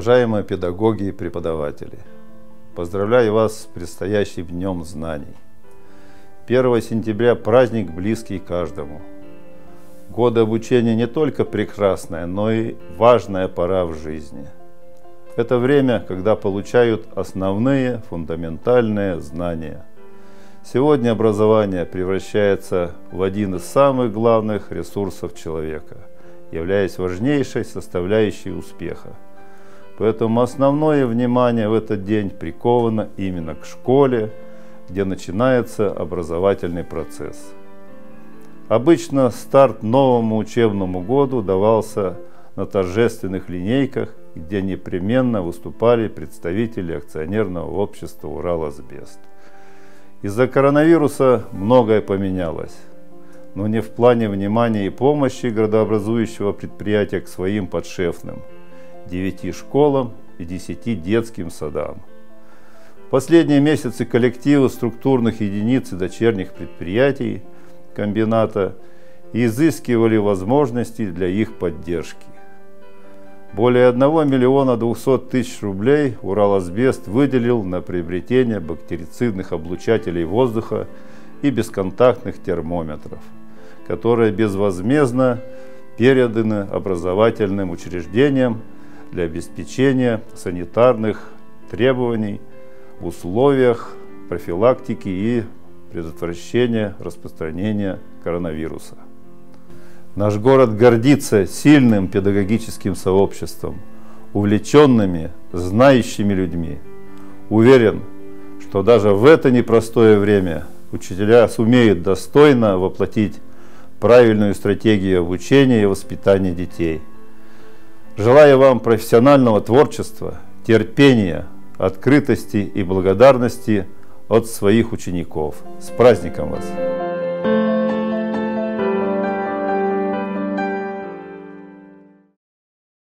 Уважаемые педагоги и преподаватели, поздравляю вас с предстоящим Днем Знаний. 1 сентября – праздник, близкий каждому. Годы обучения не только прекрасная, но и важная пора в жизни. Это время, когда получают основные фундаментальные знания. Сегодня образование превращается в один из самых главных ресурсов человека, являясь важнейшей составляющей успеха. Поэтому основное внимание в этот день приковано именно к школе, где начинается образовательный процесс. Обычно старт новому учебному году давался на торжественных линейках, где непременно выступали представители акционерного общества «Ураласбест». Из-за коронавируса многое поменялось, но не в плане внимания и помощи градообразующего предприятия к своим подшефным – 9 школам и 10 детским садам. В последние месяцы коллективы структурных единиц и дочерних предприятий комбината изыскивали возможности для их поддержки. Более 1 200 000 рублей Ураласбест выделил на приобретение бактерицидных облучателей воздуха и бесконтактных термометров, которые безвозмездно переданы образовательным учреждениям для обеспечения санитарных требований в условиях профилактики и предотвращения распространения коронавируса. Наш город гордится сильным педагогическим сообществом, увлеченными, знающими людьми. Уверен, что даже в это непростое время учителя сумеют достойно воплотить правильную стратегию обучения и воспитания детей. Желаю вам профессионального творчества, терпения, открытости и благодарности от своих учеников. С праздником вас!